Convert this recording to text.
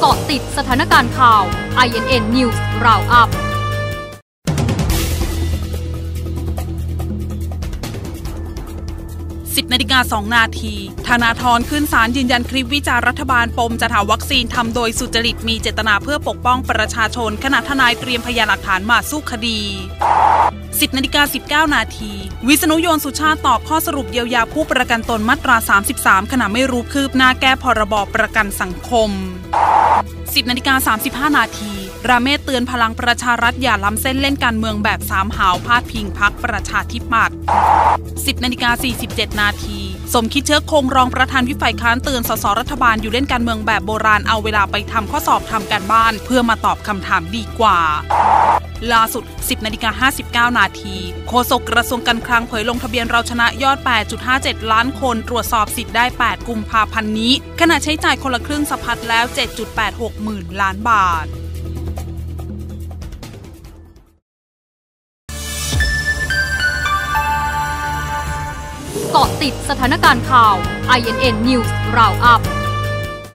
เกาะติดสถานการณ์ข่าว INN News Roundup 10:02 น.ธนาธรขึ้นศาลยืนยันคลิปวิจารณ์รัฐบาลปมจัดหาวัคซีนทำโดยสุจริตมีเจตนาเพื่อปกป้องประชาชนขณะทนายเตรียมพยานหลักฐานมาสู้คดี 10:19 น.วิษณุ โยนสุชาติตอบข้อสรุปเยียวยาผู้ประกันตนมาตรา 33 ขณะไม่รู้คืบหน้าแก้พรบประกันสังคม 10:35 น.ราเมศเตือนพลังประชารัฐอย่าล้ำเส้นเล่นการเมืองแบบสามหาวพาดพิงพรรคประชาธิปัตย์ 10:47 น.สมคิดเชื้อคงรองประธานวิปฝ่ายค้านเตือนสสรัฐบาลอยู่เล่นการเมืองแบบโบราณเอาเวลาไปทำข้อสอบทำการบ้านเพื่อมาตอบคำถามดีกว่าล่าสุด 10:59 น.โฆษกกระทรวงการคลังเผยลงทะเบียนเราชนะยอด 8.57 ล้านคนตรวจสอบสิทธิ์ได้ 8 กุมภาพันธ์นี้ขณะใช้จ่ายคนละครึ่งสะพัดแล้ว 7.86 หมื่นล้านบาทเกาะติดสถานการณ์ข่าว INN News Roundup